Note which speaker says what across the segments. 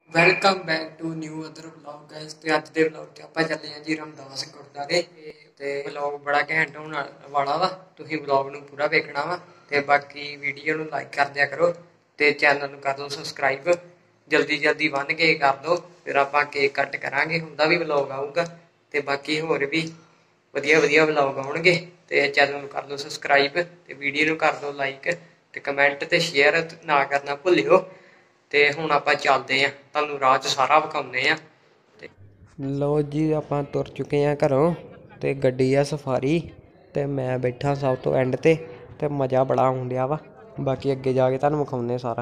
Speaker 1: Welcome back to new other vlog guys. ਤੇ ਅੱਜ ਦੇ ਵਲੌਗ 'ਚ ਆਪਾਂ ਚੱਲੇ ਹਾਂ ਜੀ ਰਮਦਾਸ ਗੁਰਦੁਆਰੇ ਤੇ ਵਲੌਗ ਬੜਾ ਘੈਂਟ ਹੋਣ ਵਾਲਾ ਵਾ। ਤੁਸੀਂ ਵਲੌਗ ਨੂੰ ਪੂਰਾ ਵੇਖਣਾ ਵਾ ਤੇ ਬਾਕੀ ਵੀਡੀਓ ਨੂੰ ਲਾਈਕ ਕਰ ਦਿਆ ਕਰੋ ਤੇ ਚੈਨਲ ਨੂੰ ਕਰ ਦਿਓ ਸਬਸਕ੍ਰਾਈਬ। ਜਲਦੀ ਬੰਨ ਕੇ ਕਰ ਦਿਓ, ਫਿਰ ਆਪਾਂ ਕੇਕ ਕੱਟ ਕਰਾਂਗੇ, ਉਹਦਾ ਵੀ ਵਲੌਗ ਆਊਗਾ ਤੇ ਬਾਕੀ ਹੋਰ ਵੀ ਵਧੀਆ ਵਲੌਗ ਆਉਣਗੇ। ਤੇ ਚੈਨਲ ਨੂੰ ਕਰ ਦਿਓ ਸਬਸਕ੍ਰਾਈਬ ਤੇ ਵੀਡੀਓ ਨੂੰ ਕਰ ਦਿਓ ਲਾਈਕ ਤੇ ਕਮੈਂਟ ਤੇ ਸ਼ੇਅਰ ਨਾ ਕਰਨਾ ਭੁੱਲਿਓ। ਤੇ ਹੁਣ ਆਪਾਂ ਚੱਲਦੇ ਆਂ, ਤੁਹਾਨੂੰ ਰਾਹ 'ਚ ਸਾਰਾ ਵਿਖਾਉਂਦੇ ਆਂ। ਲਓ ਜੀ, ਆਪਾਂ ਤੁਰ ਚੁੱਕੇ ਆਂ ਘਰੋਂ ਤੇ ਗੱਡੀ ਆ ਸਫਾਰੀ ਤੇ ਮੈਂ ਬੈਠਾ ਸਭ ਤੋਂ ਐਂਡ ਤੇ ਮਜ਼ਾ ਬੜਾ ਆਉਣ ਡਿਆ ਵਾ। ਬਾਕੀ ਅੱਗੇ ਜਾ ਕੇ ਤੁਹਾਨੂੰ ਵਿਖਾਉਂਦੇ ਸਾਰਾ।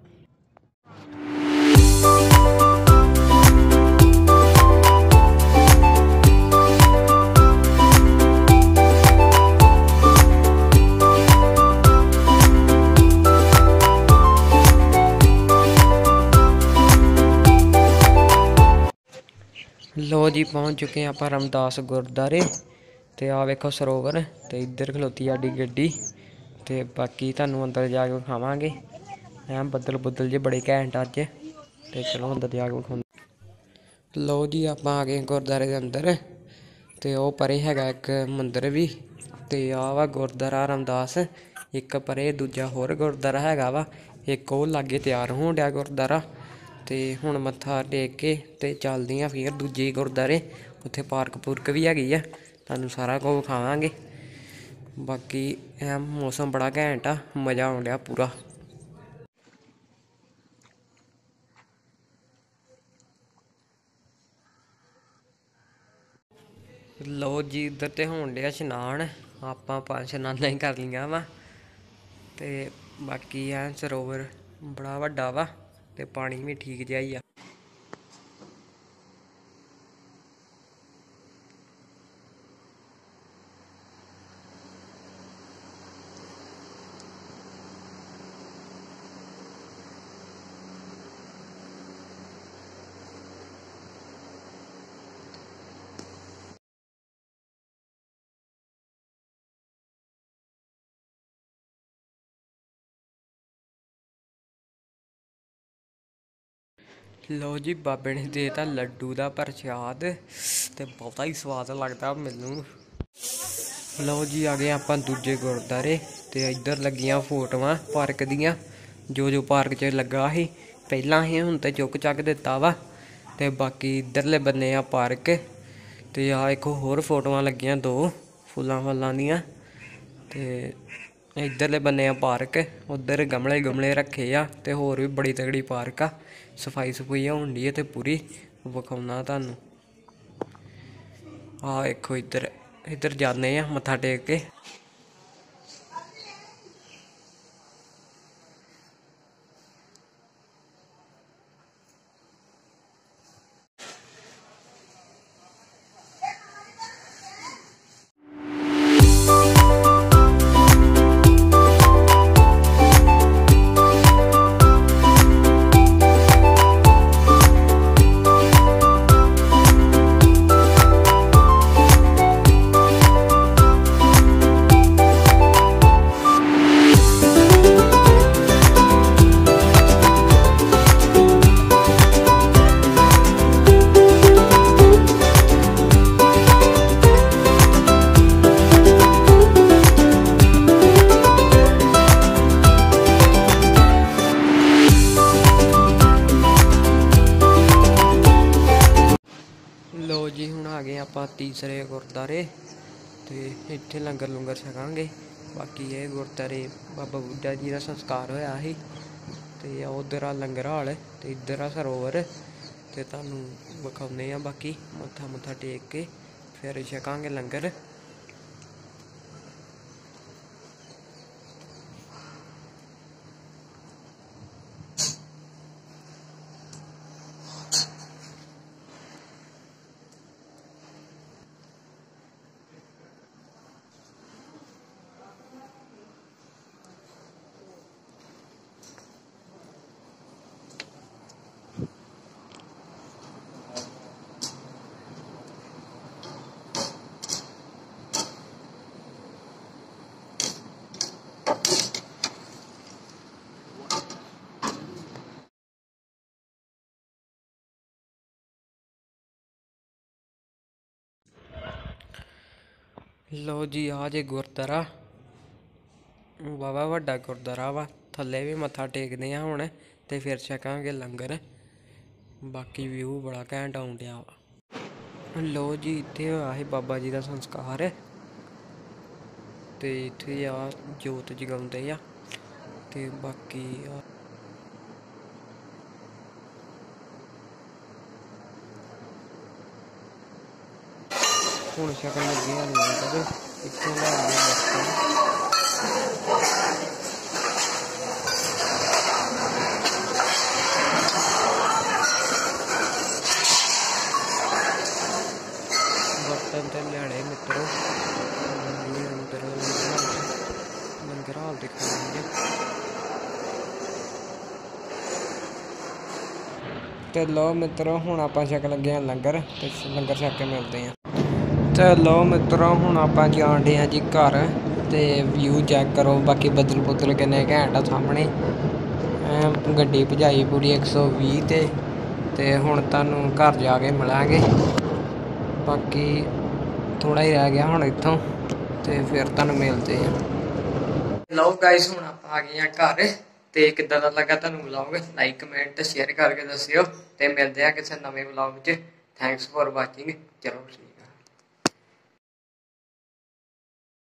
Speaker 1: ਲੋ ਜੀ, ਪਹੁੰਚ ਚੁੱਕੇ ਹਾਂ ਆਪਾਂ ਰਮਦਾਸ ਗੁਰਦੁਆਰੇ ਤੇ ਆ ਵੇਖੋ ਸਰੋਵਰ ਤੇ ਇੱਧਰ ਖਲੋਤੀ ਸਾਡੀ ਗੱਡੀ ਤੇ ਬਾਕੀ ਤੁਹਾਨੂੰ ਅੰਦਰ ਜਾ ਕੇ ਵਿਖਾਵਾਂਗੇ। ਬੱਦਲ ਜੇ ਬੜੇ ਘੈਂਟ ਅੱਜ ਤੇ ਚਲੋ ਅੰਦਰ ਜਾ ਕੇ ਵਿਖਾਉਂਦੇ। ਲਓ ਜੀ, ਆਪਾਂ ਆ ਗਏ ਗੁਰਦੁਆਰੇ ਦੇ ਅੰਦਰ ਤੇ ਉਹ ਪਰੇ ਹੈਗਾ ਇੱਕ ਮੰਦਿਰ ਵੀ ਤੇ ਆ ਵਾ ਗੁਰਦੁਆਰਾ ਰਮਦਾਸ। ਇੱਕ ਪਰੇ ਦੂਜਾ ਹੋਰ ਗੁਰਦੁਆਰਾ ਹੈਗਾ ਵਾ, ਇੱਕ ਉਹ ਲਾਗੇ ਤਿਆਰ ਹੋਣ ਡਿਆ ਗੁਰਦੁਆਰਾ। ਤੇ ਹੁਣ ਮੱਥਾ ਟੇਕ ਕੇ ਤੇ ਚੱਲਦੇ ਹਾਂ ਫਿਰ ਦੂਜੇ ਗੁਰਦੁਆਰੇ। ਉੱਥੇ ਪਾਰਕ ਵੀ ਹੈਗੀ ਆ, ਤੁਹਾਨੂੰ ਸਾਰਾ ਕੁਝ ਵਿਖਾਵਾਂਗੇ। ਬਾਕੀ ਮੌਸਮ ਬੜਾ ਘੈਂਟ ਆ, ਮਜ਼ਾ ਆਉਣ ਡਿਆ ਪੂਰਾ। ਲਓ ਜੀ, ਇੱਧਰ ਤੇ ਹੋਣ ਡਿਆ ਇਸ਼ਨਾਨ, ਆਪਾਂ 5 ਇਸ਼ਨਾਨਾਂ ਹੀ ਕਰ ਲਈਆਂ ਵਾ। ਤੇ ਬਾਕੀ ਸਰੋਵਰ ਬੜਾ ਵੱਡਾ ਵਾ ਤੇ ਪਾਣੀ ਵੀ ਠੀਕ ਜਿਹਾ ਹੀ ਆ। ਲਓ ਜੀ, ਬਾਬੇ ਨੇ ਦੇਤਾ ਲੱਡੂ ਦਾ ਪ੍ਰਸ਼ਾਦ ਤੇ ਬਹੁਤਾ ਹੀ ਸਵਾਦ ਲੱਗਦਾ ਮੈਨੂੰ। ਲਓ ਜੀ, ਆ ਗਏ ਆਪਾਂ ਦੂਜੇ ਗੁਰਦੁਆਰੇ ਤੇ ਇੱਧਰ ਲੱਗੀਆਂ ਫੋਟੋਆਂ ਪਾਰਕ ਦੀਆਂ, ਜੋ ਪਾਰਕ 'ਚ ਲੱਗਾ ਸੀ ਪਹਿਲਾਂ ਹੀ, ਹੁਣ ਤੇ ਚੁੱਕ ਚੱਕ ਦਿੱਤਾ ਵਾ। ਤੇ ਬਾਕੀ ਇੱਧਰਲੇ ਬੰਨੇ ਆ ਪਾਰਕ ਤੇ ਆ ਇੱਕ ਹੋਰ ਫੋਟੋਆਂ ਲੱਗੀਆਂ 2 ਫੁੱਲਾਂ ਦੀਆਂ। ਤੇ ਇੱਧਰਲੇ ਬੰਨੇ ਆ ਪਾਰਕ, ਉੱਧਰ ਗਮਲੇ ਰੱਖੇ ਆ ਤੇ ਹੋਰ ਵੀ ਬੜੀ ਤਗੜੀ ਪਾਰਕ ਆ। ਸਫਾਈ ਹੋਣ ਡਈ ਤੇ ਪੂਰੀ ਵਿਖਾਉਣਾ ਤੁਹਾਨੂੰ। ਆਹ ਵੇਖੋ ਇੱਧਰ ਜਾਂਦੇ ਆ ਮੱਥਾ ਟੇਕ ਕੇ। ਲਓ ਜੀ, ਹੁਣ ਆ ਗਏ ਆਪਾਂ ਤੀਸਰੇ ਗੁਰਦੁਆਰੇ ਤੇ ਇੱਥੇ ਲੰਗਰ ਛਕਾਂਗੇ। ਬਾਕੀ ਇਹ ਗੁਰਦੁਆਰੇ ਬਾਬਾ ਬੁੱਢਾ ਜੀ ਦਾ ਸੰਸਕਾਰ ਹੋਇਆ ਸੀ ਤੇ ਉੱਧਰ ਆ ਲੰਗਰ ਹਾਲ ਤੇ ਇੱਧਰ ਆ ਸਰੋਵਰ ਤੇ ਤੁਹਾਨੂੰ ਵਿਖਾਉਂਦੇ ਆ। ਬਾਕੀ ਮੱਥਾ ਟੇਕ ਕੇ ਫਿਰ ਛਕਾਂਗੇ ਲੰਗਰ। लो जी आ जे गुरुद्वारा वावा वड्डा गुरुद्वारा वा थल्ले भी मत्था टेकदे आ हुण ते फिर छकांगे लंगर। बाकी व्यू बड़ा घैंट आउण डिया वा। लो जी इत्थे होया ही बाबा जी दा संस्कार ते इत्थे आ जोत जगाउंदे आ ते बाकी हुण छकन लगे आ लंगर इत्थों लैंदे बर्तन। बर्तन ते लियाने मित्रों अंदर लंगर हाल दिखाएंगे। ते लो मित्रों हुण आपां छक लगे आ लंगर ते लंगर छक के मिलते हैं। ते लो मित्रों हुण आपां जाण डे आ जी घर ते व्यू चैक करो बाकी बदल बुदल किन्ने घैंट आ सामने। गड्डी भजाई पूरी 120 ते हुण तुहानूं घर जाके मिलांगे। बाकी थोड़ा ही रह गया हुण इत्थों ते फिर तुहानूं मिलते हैं। लो गाइस हुण आपां आ गए घर ते किद्दां दा लगा तुहानूं व्लॉग लाइक कमेंट शेयर करके दस्सिओ ते मिलदे आ किसे नवें व्लॉग च। Thanks for watching. चलो।